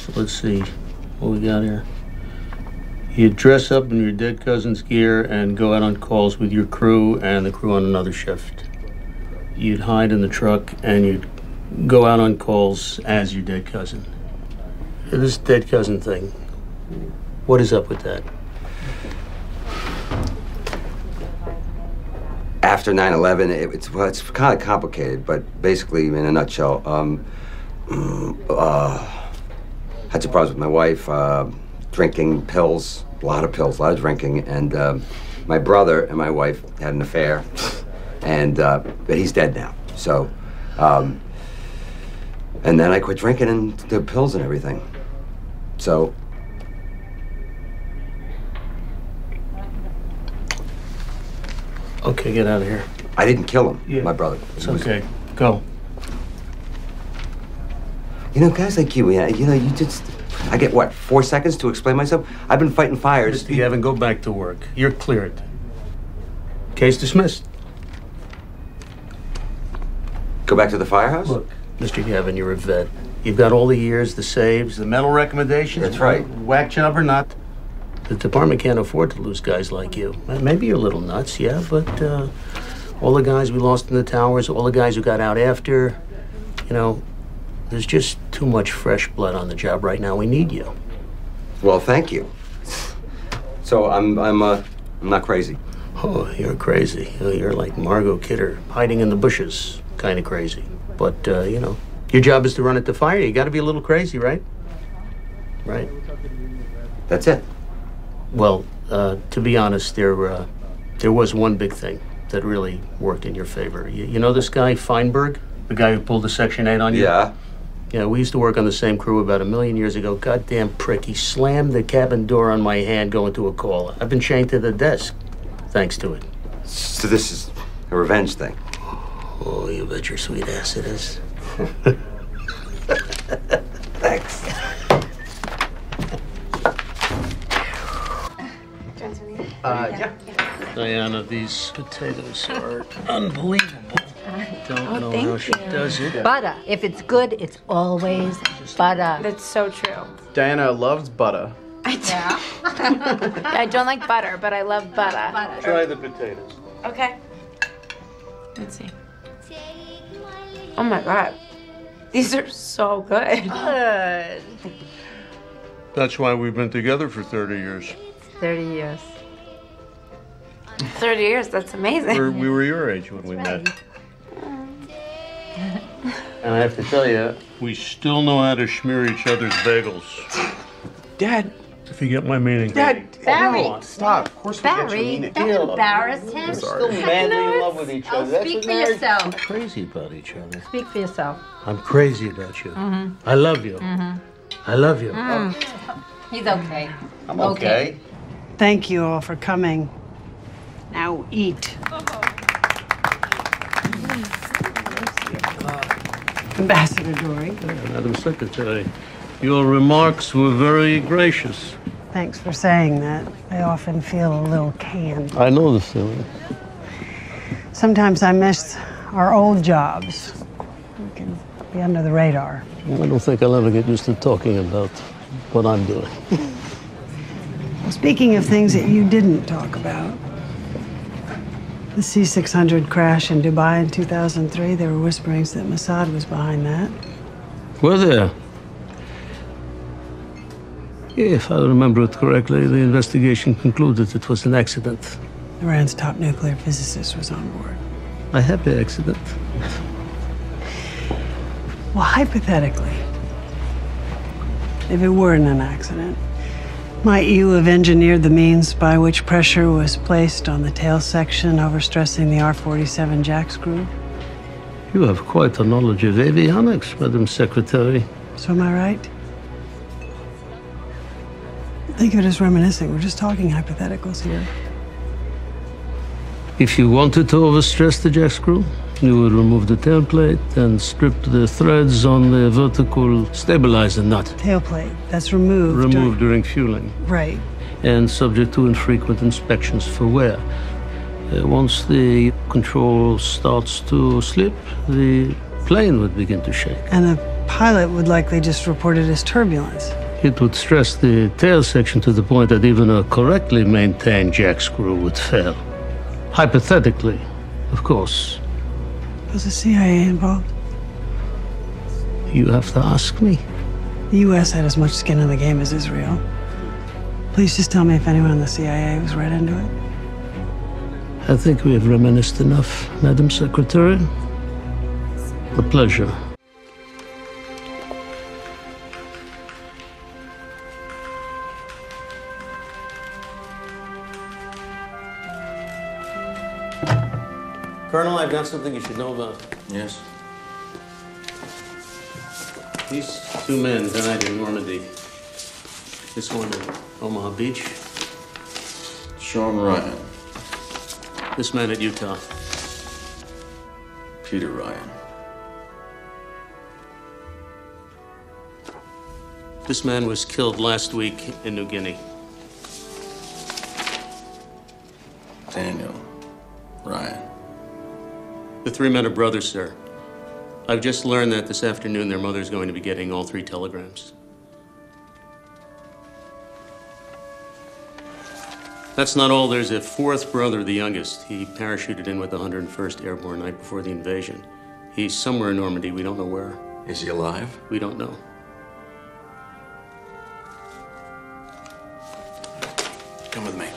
So let's see what we got here. You'd dress up in your dead cousin's gear and go out on calls with your crew and the crew on another shift. You'd hide in the truck and you'd go out on calls as your dead cousin. This dead cousin thing, what is up with that? After 9/11, it's kind of complicated, but basically, in a nutshell, had some problems with my wife, drinking pills, a lot of drinking, and my brother and my wife had an affair, and but he's dead now. So, and then I quit drinking and the pills and everything. So. Okay, get out of here. I didn't kill him, my brother. It's okay. Go. You know, guys like you just... I get, what, 4 seconds to explain myself? I've been fighting fires. Mr. Gavin, go back to work. You're cleared. Case dismissed. Go back to the firehouse? Look, Mr. Gavin, you're a vet. You've got all the years, the saves, the medal recommendations. That's right. Whack job or not. The department can't afford to lose guys like you. Maybe you're a little nuts, yeah, but all the guys we lost in the towers, all the guys who got out after, you know, there's just too much fresh blood on the job right now. We need you. Well, thank you. So I'm not crazy. Oh, you're crazy. You're like Margot Kidder, hiding in the bushes, kind of crazy. But, you know, your job is to run at the fire. You got to be a little crazy, right? Right. That's it. Well, to be honest, there was one big thing that really worked in your favor. You know this guy, Feinberg? The guy who pulled the Section 8 on you? Yeah. Yeah, we used to work on the same crew about 1 million years ago. Goddamn prick. He slammed the cabin door on my hand going to a call. I've been chained to the desk, thanks to it. So this is a revenge thing? Oh, you bet your sweet ass it is. Thanks. Yeah. Diana, these potatoes are unbelievable. Don't know how she does it. Butter. If it's good, it's always butter. That's so true. Diana loves butter. I don't like butter, but I love butter. Try the potatoes. Okay. Let's see. Oh my God. These are so good. Good. That's why we've been together for 30 years. 30 years. 30 years, that's amazing. We were your age when we met. And I have to tell you, we still know how to smear each other's bagels. Dad. If you get my meaning. Dad. Barry. No, stop. Of course we get you. Barry, Mean it. don't embarrass him. Still madly in love with each other. That's Speak what for marriage- yourself. I'm crazy about each other. Speak for yourself. I'm crazy about you. I love you. I love you. He's okay. I'm okay. Thank you all for coming. Now eat. Ambassador Dory. Madam Secretary, your remarks were very gracious. Thanks for saying that. I often feel a little canned. I know the feeling. Sometimes I miss our old jobs. We can be under the radar. I don't think I'll ever get used to talking about what I'm doing. Speaking of things that you didn't talk about, the C-600 crash in Dubai in 2003, there were whisperings that Mossad was behind that. Were there? If I remember it correctly, the investigation concluded it was an accident. Iran's top nuclear physicist was on board. A happy accident. Well, hypothetically, if it weren't an accident, might you have engineered the means by which pressure was placed on the tail section, overstressing the R-47 jack screw? You have quite a knowledge of avionics, Madam Secretary. So am I right? Think of it as reminiscing. We're just talking hypotheticals here. If you wanted to overstress the jack screw, you would remove the tailplate and strip the threads on the vertical stabilizer nut. Tailplate, that's removed. Removed during fueling. Right. And subject to infrequent inspections for wear. Once the control starts to slip, the plane would begin to shake. And the pilot would likely just report it as turbulence. It would stress the tail section to the point that even a correctly maintained jack screw would fail. Hypothetically, of course. Was the CIA involved? You have to ask me. The U.S. had as much skin in the game as Israel. Please just tell me if anyone in the CIA was read into it. I think we have reminisced enough, Madam Secretary. A pleasure. Colonel, I've got something you should know about. Yes? These two men died in Normandy. This one in Omaha Beach. Sean Ryan. This man at Utah. Peter Ryan. This man was killed last week in New Guinea. Daniel Ryan. The three men are brothers, sir. I've just learned that this afternoon their mother's going to be getting all 3 telegrams. That's not all. There's a 4th brother, the youngest. He parachuted in with the 101st Airborne night before the invasion. He's somewhere in Normandy. We don't know where. Is he alive? We don't know. Come with me.